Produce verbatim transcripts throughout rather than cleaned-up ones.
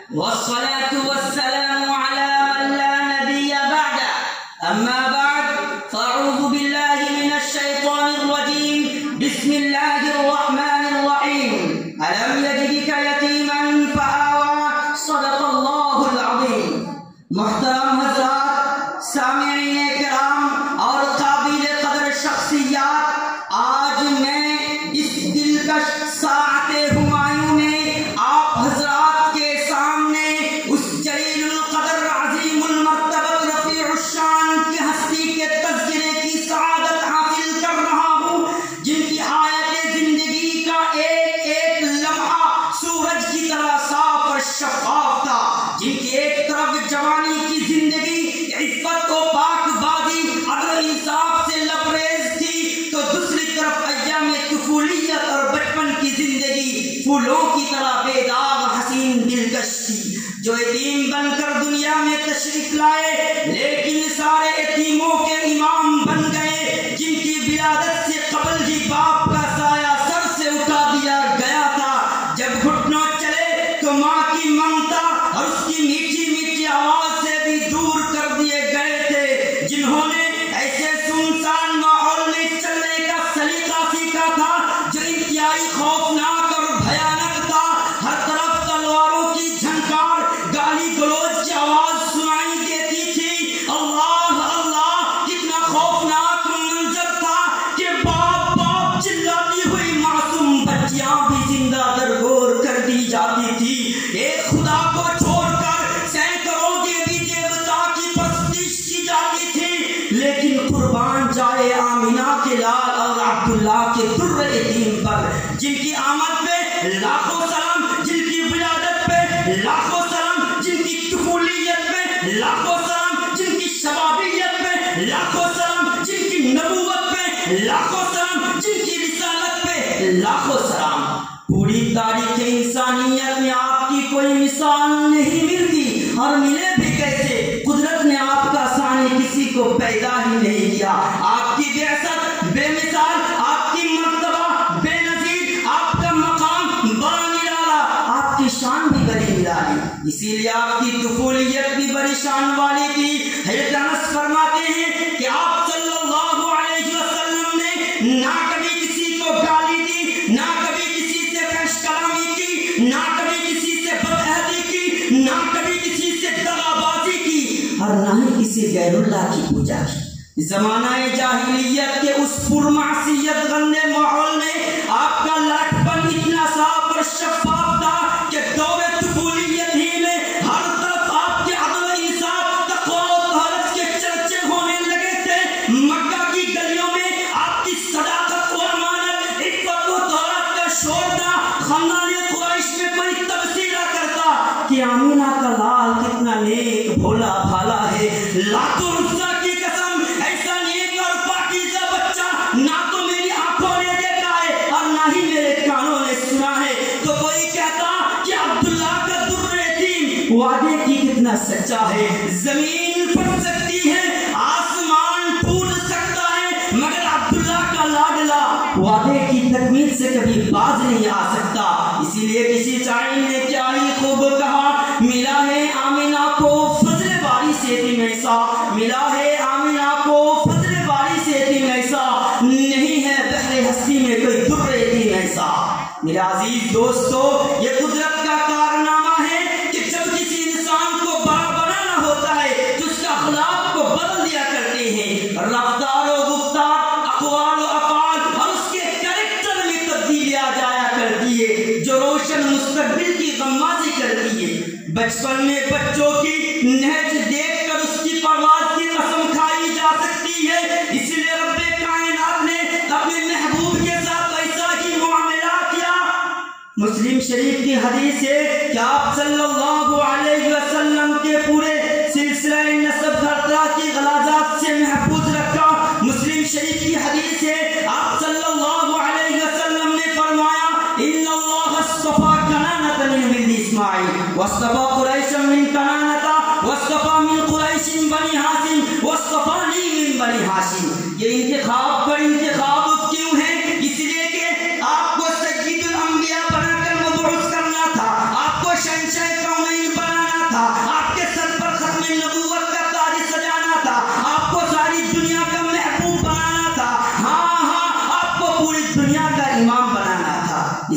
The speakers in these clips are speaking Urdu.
والصلاة والسلام على من لا نبي بعده. أما بعد، فأعوذ بالله من الشيطان الرجيم. بسم الله الرحمن الرحيم. ألم يجدك يتيما فآوى. صدق الله العظيم. محترم حضرات، سامعین کرام اور قابل قدر شخصیات، آج میں اس دلکش ساعت ہمایوں میں آپ حضرات کے سامنے اس جلیل القدر عظیم المرتبہ رفیع الشان کی ہستی کے تذکرے کی سعادت حاصل کر رہا ہوں، جن کی آیت زندگی کا ایک ایک لمحہ سورج کی طرح صاف اور شفاف تھا، جن کی ایک طرف جوانی کی زندگی عفت و پاک بازی عدل و انصاف سے لبریز تھی، تو دوسری طرف ایام طفولیت اور بچپن کی زندگی پھولوں کی طرح بے داغ حسین دلکش تھی، جو یتیم بن کر دنیا میں تشریف لائے لیکن سارے یتیموں کے امام بن گئے، جن کی ولادت سے قبل ہی باپ کا سایہ سر سے اٹھا دیا گیا تھا۔ جب گھٹنوں چلے تو ماں کی ممتا اور اس کی میٹھی میٹھی آواز سے بھی دور کر دیے گئے تھے، جنہوں نے ایسے سنسان ماحول میں چلنے کا سلیقہ سیکھا تھا جو انتہائی خوفناک اور بھیانک تھا۔ ہر طرف تلواروں کی جھنکار، گالی گلوچ کی آواز سنائی دیتی تھی۔ اللہ اللہ، کتنا خوفناک منظر تھا کہ باپ باپ چلاتی ہوئی معصوم بچیاں بھی زندہ درگور کر دی جاتی تھی۔ ایک خدا کو چھوڑ کر سینکڑوں دیوی دیوتا کی پرستش کی جاتی تھی، لیکن قربان جائے آمینہ کے لال اور عبداللہ کے در یتیم پر، جن کی آمد پہ لاکھوں سلام، جن کی ولادت پہ لاکھوں سلام، جن کی طفولیت پہ لاکھوں سلام، جن کی شبابیت پہ لاکھوں سلام، جن کی نبوت پہ لاکھوں سلام، جن کی رسالت پہ لاکھوں سلام۔ پوری تاریخ انسانیت میں آپ کی کوئی مثال نہیں ملتی، اور ملے بھی کیسے؟ قدرت نے آپ کا ثانی کسی کو پیدا ہی نہیں کیا۔ آپ کی بعثت بے مثال، آپ کی مرتبہ بے نظیر، آپ کا مقام بڑا نرالا، آپ کی شان بھی بڑی نرالی، اسی لیے آپ کی طفولیت بھی بڑی شان والی تھی۔ حضرت انس فرماتے ہیں کہ آپ صلی اللہ علیہ وسلم نے نہ کبھی کسی کو گالی دی، نہ کبھی کسی سے فحش کلامی کی، نہ کبھی کسی سے بدعہدی کی، نہ کبھی کسی سے دغابازی کی، اور نہ ہی کسی غیر اللہ کی پوجا کی۔ زمانہ جاہلیت کے اس پرمعصیت گندے ماحول میں آپ کا لاٹھ پن اتنا صاف اور شفاف تھا کہ دور طفولیت ہی میں ہر طرف آپ کے عدل و انصاف، تقوی و طہارت کے چرچے ہونے لگے تھے۔ مکہ کی گلیوں میں آپ کی صداقت و امانت، عفت و طہارت کا شور تھا۔ خاندان قریش میں کوئی تبصرہ کرتا کہ آمینہ کا لال کتنا نیک بھولا بھالا ہے، لات و عزا کی قسم، ایسا نیک اور پاکیزہ بچہ نہ تو میری آنکھوں نے دیکھا ہے اور نہ ہی میرے کانوں نے سنا ہے۔ تو کوئی کہتا کہ عبداللہ کا در یتیم وعدے کی کتنا سچا ہے، زمین پھٹ سکتی ہے، آسمان ٹوٹ سکتا ہے، مگر عبداللہ کا لاڈلا وعدے کی تکمیل سے کبھی باز نہیں آ سکتا۔ اسی لیے کسی شاعر نے کیا ہی خوب کہا، ملا ہے آمینہ کو فضل باری سے یتیم ایسا، ملا ہے آمینہ کو فضل باری سے یتیم ایسا، نہیں ہے بحر ہستی میں کوئی در یتیم ایسا۔ میرے عزیز دوستو، یہ قدرت کا کارنامہ ہے کہ جب کسی انسان کو بڑا بنانا ہوتا ہے تو اس کا اخلاق کو بدل دیا کرتے ہیں، رفتار و گفتار، اقوال و افعال اور اس کے کریکٹر میں تبدیلی آ جایا کرتی ہے، جو روشن مستقبل کی غمازی کرتی ہے۔ بچپن میں بچوں کی نہج دیکھ کر اس کی پرواز کی قسم کھائی جا سکتی ہے، اس لیے رب کائنات نے اپنے محبوب کے ساتھ ایسا ہی معاملہ کیا۔ مسلم شریف کی حدیث ہے کہ آپ صلی اللہ علیہ وسلم کے پورے سلسلہ نسب ہر طرح کی غلاظات سے محفوظ رکھا۔ مسلم شریف کی حدیث ہے آپ صلی اللہ علیہ وسلم نے فرمایا، ان اللہ اصطفى کنانۃ من ولد اسماعیل واصطفى قریشا من کنانۃ واصطفى من قریش بنی ہاشم واصطفانی من بنی ہاشم۔ یہ انتخاب پر انتخاب کیوں ہے؟ اس لیے کہ آپ کو سید الانبیاء بنا کر مبعوث کرنا تھا، آپ کو شہنشاہ کونین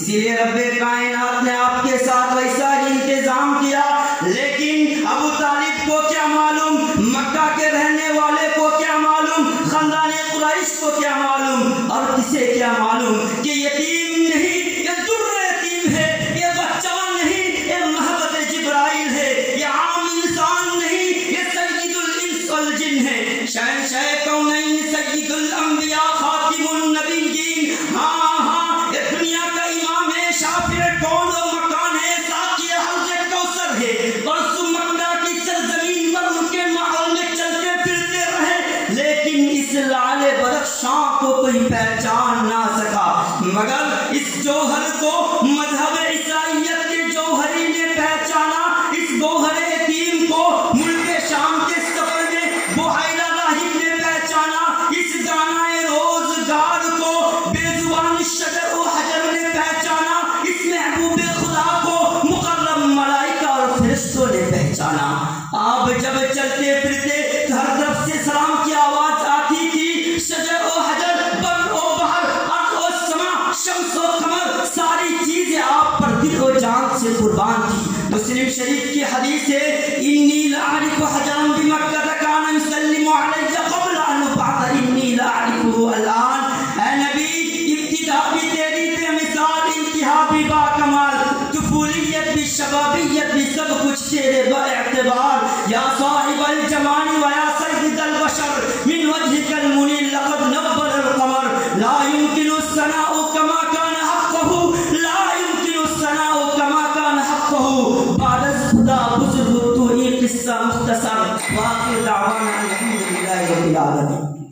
اسی لیے رب کائنات نے آپ کے ساتھ ویسا ہی انتظام کیا. لیکن ابو طالب کو کیا معلوم, مکہ کے رہنے والے کو کیا معلوم, خاندان قریش کو کیا معلوم, اور کسے کیا معلوم کہ یتیم نہیں, یہ در یتیم ہے, یہ بچہ نہیں, یہ محبت جبرائیل ہے, یہ عام انسان نہیں, یہ سید الانس والجن ہے, شہنشاہ کونین, سید الانبیاء, خاتم النبیین. ہاں ہاں یہ دنیا کا امام ہے, شافع کون و مکان ہے, ساقی حوض کوثر ہے. برسو مکہ کی سرزمین پر ان کے محل میں چلتے پھرتے رہے, لیکن اس لال بدخشاں کو کوئی پہچان نہ سکا, مگر اس جوہر کو مذہب عیسائیت کے جوہری نے پہچانا. اس گوہر یتیم کو ملک شام کے سفر میں بحیرہ راہب نے پہچانا. اس دانائے روزگار کو بے زبان شجر و حجر نے پہچانا. اس محبوب خدا کو مقرب ملائکہ اور فرشتوں نے پہچانا. آپ جب چلتے پھرتے تو ہر طرف سے سلام کی آواز آتی تھی. شجر و حجر, بر و بحر, ارض و سما, شمس و قمر, ساری چیزیں آپ پر دل و جان سے قربان تھی. مسلم شریف کی حدیث ہے, انی لاعرف حجرا بمکہ کان یسلم علی قبل ان ابعث انی لاعرفه الان. اے نبی, ابتدا بھی تیری بے مثال, انتہا بھی با کمال, طفولیت بھی, شبابیت بھی, سب کچھ تیرے با اعتبار. یا صاحب الجمال و یا سید البشر, من وجهك المنیر لقد نور القمر. لا يمكن الثناء كما كان حقه, لا يمكن الثناء كما كان حقه. بعد از خدا بزرگ تو ایک قصہ مختصر. واخر دعوانا الحمد للہ رب العالمین.